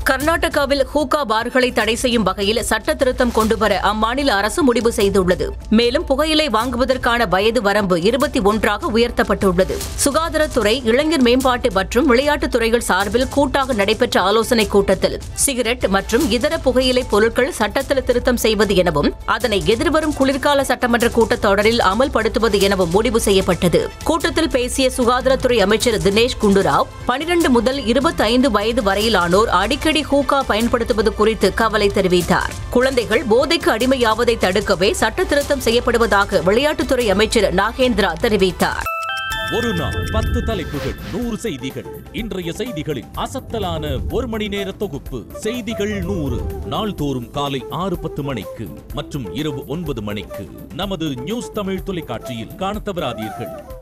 கர்நாடகாவில் ஹூகா பார்களை தடை செய்யும் வகையில் சட்ட திருத்தம் கொண்டுவர அம்மாநில அரசு முடிவு செய்துள்ளது. மேலும் புகையிலை வாங்குவதற்கான வயது வரம்பு 21ஆக உயர்த்தப்பட்டுள்ளது. சுகாதாரத்துறை, இளைஞர் மேம்பாட்டு மற்றும் விளையாட்டுத் துறைகள் சார்பில் கூட்டாக நடைபெற்ற ஆலோசனைக் கூட்டத்தில் சிகரெட் மற்றும் இதர புகையிலை பொருட்கள் சட்டத்தில் திருத்தம் செய்வது எனவும் அதனை எதிர்வரும் குளிர்கால சட்டமன்ற கூட்டத்தொடரில் அமல்படுத்துவது எனவும் முடிவு செய்யப்பட்டது. கூட்டத்தில் பேசிய சுகாதாரத்துறை அமைச்சர் தினேஷ் குண்டுராவ் 12 முதல் 25 வயது வரையிலானோர் அடிக்கடி ஹூகா பயன்படுத்துவது குறித்து கவலை தெரிவித்தார். குழந்தைகள் போதைக்கு அடிமையாவதை தடுக்கவே சட்ட திருத்தம் செய்யப்படுவதாக விளையாட்டுத்துறை அமைச்சர் நாகேந்திரா தெரிவித்தார். ஒரு நாள் 10 தலைப்புகள் 100 செய்திகள். இன்றைய செய்திகளின் அசத்தலான ஒரு மணி நேர தொகுப்பு செய்திகள் 100 நாள்தோறும் காலை 6:10 மணிக்கு மற்றும் இரவு 9 மணிக்கு நமது நியூஸ் தமிழ் தொலைக்காட்சியில் காணத் தவறாதீர்கள்.